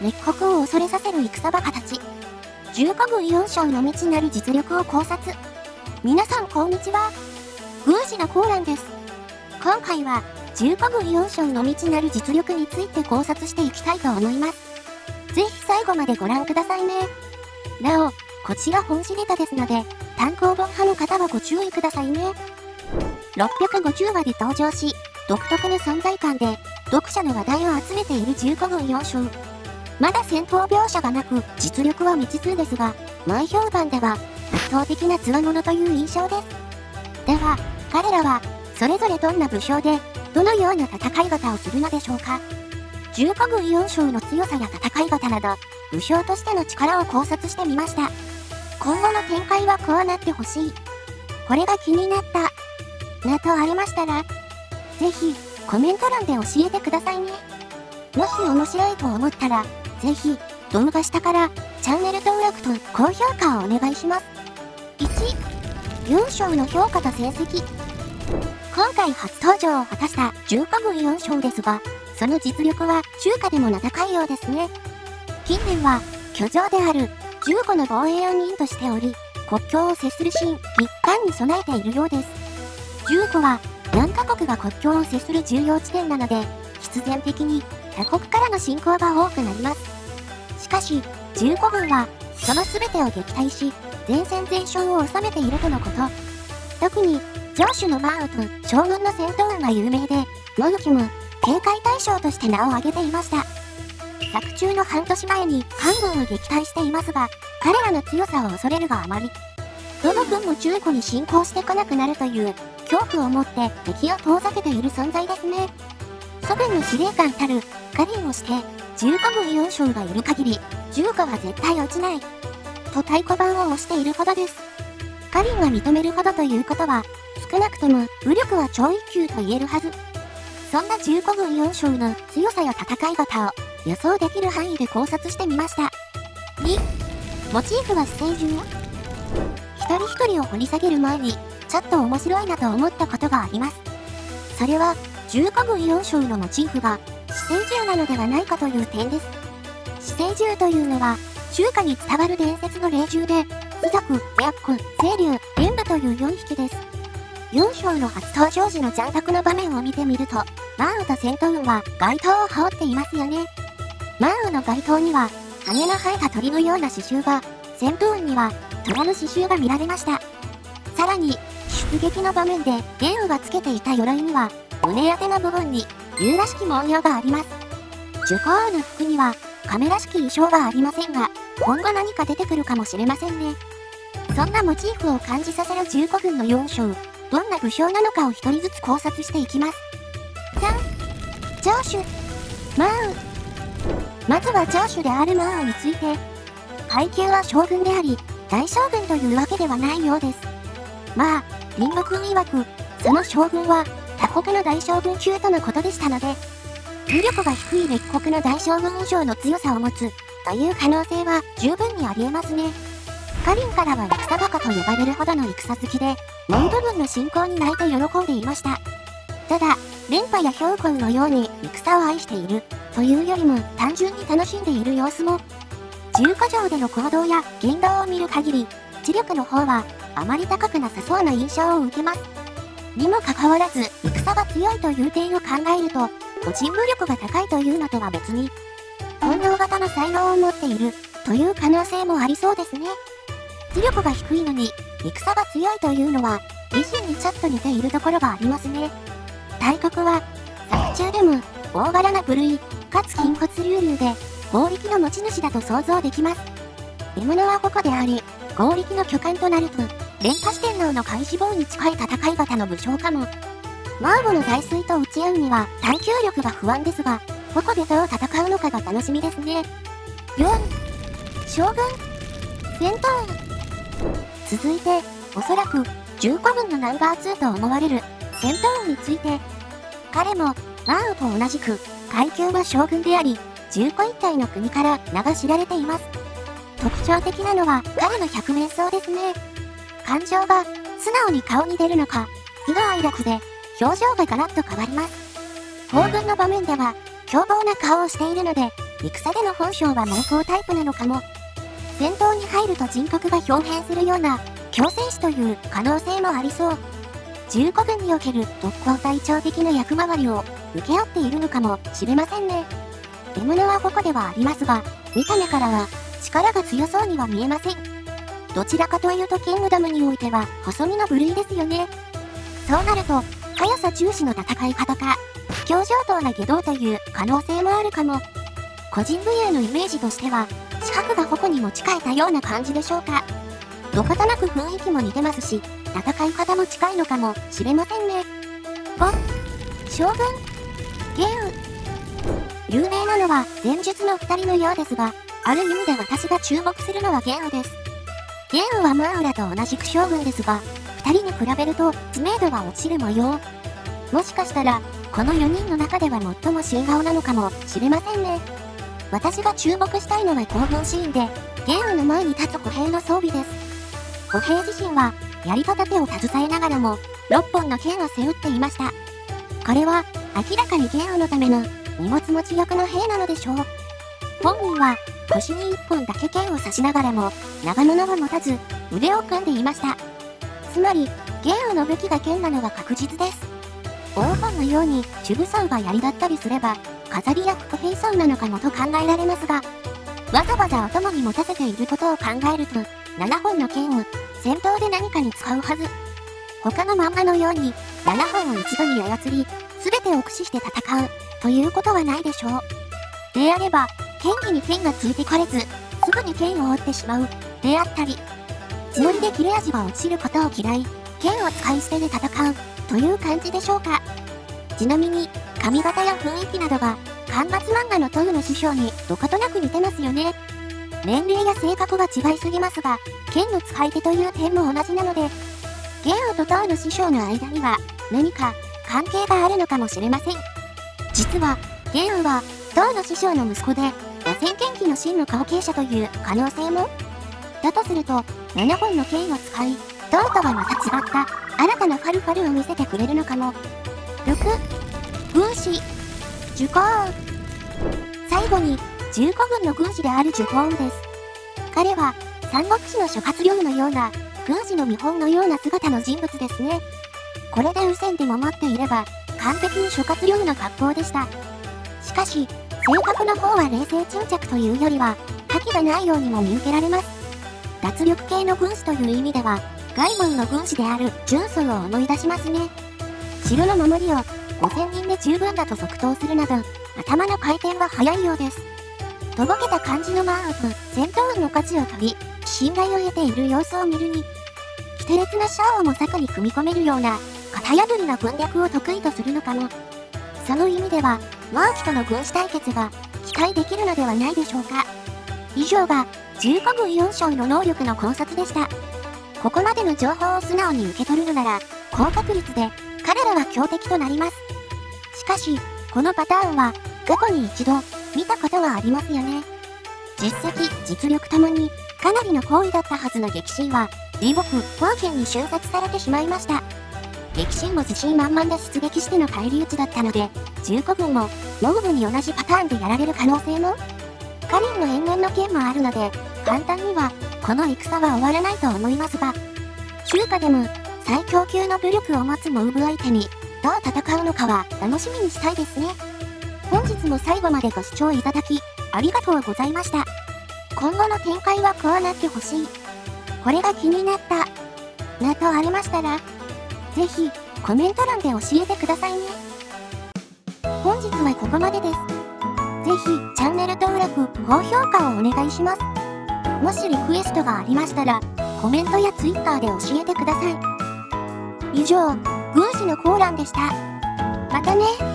列国を恐れさせる戦馬形。重火軍4将の未知なる実力を考察。皆さんこんにちは。宮司のコーランです。今回は、重火軍4将の未知なる実力について考察していきたいと思います。ぜひ最後までご覧くださいね。なお、こちら本誌ネタですので、単行本派の方はご注意くださいね。650話で登場し、独特の存在感で、読者の話題を集めている重火軍4将。まだ戦闘描写がなく、実力は未知数ですが、前評判では、圧倒的な強者という印象です。では、彼らは、それぞれどんな武将で、どのような戦い方をするのでしょうか。重火軍4将の強さや戦い方など、武将としての力を考察してみました。今後の展開はこうなってほしい。これが気になった。などありましたら、ぜひ、コメント欄で教えてくださいね。もし面白いと思ったら、ぜひ、動画下から、チャンネル登録と高評価をお願いします。1、4将の評価と成績。今回初登場を果たした重火軍4将ですが、その実力は中華でも名高いようですね。近年は、居城である15の防衛を任としており、国境を接するシーン、一貫に備えているようです。15は、4カ国が国境を接する重要地点なので、必然的に他国からの侵攻が多くなります。しかし、15軍は、その全てを撃退し、全戦全勝を収めているとのこと。特に、城主のマーウと将軍の戦闘運が有名で、モルキも警戒対象として名を挙げていました。作中の半年前に韓軍を撃退していますが、彼らの強さを恐れるがあまり、どの軍も中古に侵攻してこなくなるという恐怖を持って敵を遠ざけている存在ですね。祖軍の司令官たるカリンをして、重火軍4将がいる限り、重火は絶対落ちない。と太鼓判を押しているほどです。カリンが認めるほどということは、少なくとも武力は超一級と言えるはず。そんな重火軍4将の強さや戦い方を予想できる範囲で考察してみました。2、モチーフは死生獣。一人一人を掘り下げる前に、ちょっと面白いなと思ったことがあります。それは、重火軍4将のモチーフが死生獣なのではないかという点です。死生獣というのは、中華に伝わる伝説の霊獣で、貴族、白虎、青龍、玄武という4匹です。4将の初登場時の残虐な場面を見てみると、マーウと戦闘運は街灯を羽織っていますよね。マーウの街灯には、羽の生えた鳥のような刺繍が、戦闘運には虎の刺繍が見られました。さらに、出撃の場面で玄武がつけていた鎧には、胸当ての部分に竜らしき文様があります。樹高王の服には、亀らしき衣装はありませんが、今後何か出てくるかもしれませんね。そんなモチーフを感じさせる重火軍の4将、どんな武将なのかを一人ずつ考察していきます。3、城主、マーウ。まずは城主であるマーウについて。階級は将軍であり、大将軍というわけではないようです。まあ、隣国曰く、その将軍は他国の大将軍級とのことでしたので、武力が低い列国の大将軍以上の強さを持つという可能性は十分にあり得ますね。カリンからは戦バカと呼ばれるほどの戦好きで、門部軍の侵攻に泣いて喜んでいました。ただ、連覇や氷魂のように戦を愛しているというよりも単純に楽しんでいる様子も、重火城での行動や言動を見る限り、知力の方はあまり高くなさそうな印象を受けます。にもかかわらず、戦が強いという点を考えると、個人武力が高いというのとは別に、本能型の才能を持っているという可能性もありそうですね。知力が低いのに、戦が強いというのは、維新にちょっと似ているところがありますね。大国は、作中でも、大柄な部類、かつ筋骨隆々で、合力の持ち主だと想像できます。獲物は矛であり、合力の巨漢となると、連覇四天王の開始棒に近い戦い方の武将かも。マーボの大水と打ち合うには耐久力が不安ですが、矛でどう戦うのかが楽しみですね。4、将軍、戦闘員。続いて、おそらく、重火軍のナンバー2と思われる、戦闘員について。彼も、マーウと同じく、階級は将軍であり、重火一体の国から名が知られています。特徴的なのは、彼の百面相ですね。感情が、素直に顔に出るのか、喜怒哀楽で、表情がガラッと変わります。行軍の場面では、凶暴な顔をしているので、 戦での本性は猛攻タイプなのかも。戦闘に入ると人格が表変するような強戦士という可能性もありそう。15軍における特攻隊長的な役回りを請け負っているのかもしれませんね。獲物は矛ではありますが、見た目からは力が強そうには見えません。どちらかというとキングダムにおいては細身の部類ですよね。そうなると、速さ重視の戦い方か、強上等な下道という可能性もあるかも。個人武勇のイメージとしては、四角が矛に持ち替えたような感じでしょうか。どことなく雰囲気も似てますし、戦い方も近いのかもしれませんね。5、将軍、ゲウ。有名なのは前述の2人のようですが、ある意味で私が注目するのはゲウです。ゲウはムーラと同じく将軍ですが、2人に比べると知名度は落ちる模様。もしかしたら、この4人の中では最も新顔なのかもしれませんね。私が注目したいのは興奮シーンで、ゲウの前に立つ歩兵の装備です。歩兵自身は、槍と盾を携えながらも、6本の剣を背負っていました。これは、明らかにゲウのための荷物持ち役の兵なのでしょう。本人は、腰に1本だけ剣を刺しながらも、長物を持たず、腕を組んでいました。つまり、ゲウの武器が剣なのは確実です。黄金のように、主武装が槍だったりすれば、飾りや副兵装なのかもと考えられますが、わざわざお供に持たせていることを考えると、7本の剣を戦闘で何かに使うはず。他の漫画のように、7本を一度に操り、すべてを駆使して戦う、ということはないでしょう。であれば、剣技に剣がついてこれず、すぐに剣を折ってしまう、であったり、血のりで切れ味が落ちることを嫌い、剣を使い捨てで戦う、という感じでしょうか。ちなみに、髪型や雰囲気などが、刊末漫画のトウの師匠にどことなく似てますよね。年齢や性格が違いすぎますが、剣の使い手という点も同じなので、ゲウとトウの師匠の間には何か関係があるのかもしれません。実は、ゲウはトウの師匠の息子で、螺旋剣気の真の後継者という可能性も。だとすると、7本の剣を使い、トウとはまた違った新たなファルファルを見せてくれるのかも。6、軍師、ジュコーン。最後に、15軍の軍師であるジュコーンです。彼は、三国志の諸葛亮のような、軍師の見本のような姿の人物ですね。これで右遷でも持っていれば、完璧に諸葛亮の格好でした。しかし、性格の方は冷静沈着というよりは、覇気がないようにも見受けられます。脱力系の軍師という意味では、外門の軍師である純曹を思い出しますね。城の守りを5000人で十分だと即答するなど、頭の回転は速いようです。とぼけた感じのマンウと戦闘運の価値を取り、信頼を得ている様子を見るに、奇て烈なシャアをも策に組み込めるような、型破りな軍略を得意とするのかも。その意味では、マーキとの軍師対決が期待できるのではないでしょうか。以上が、15軍4将の能力の考察でした。ここまでの情報を素直に受け取るのなら、高確率で、彼らは強敵となります。しかし、このパターンは、過去に一度、見たことはありますよね。実績、実力ともに、かなりの行為だったはずの激震は、李牧、宝剣に瞬殺されてしまいました。激震も自信満々で出撃しての返り討ちだったので、15軍も、モグ軍に同じパターンでやられる可能性も。カリンの援軍の件もあるので、簡単には、この戦は終わらないと思いますが、中華でも、最強級の武力を持つモブ相手に、どう戦うのかは楽しみにしたいですね。本日も最後までご視聴いただき、ありがとうございました。今後の展開はこうなってほしい。これが気になった。などありましたら、ぜひ、コメント欄で教えてくださいね。本日はここまでです。ぜひ、チャンネル登録、高評価をお願いします。もしリクエストがありましたら、コメントや Twitter で教えてください。以上、軍師のコーランでした。またね。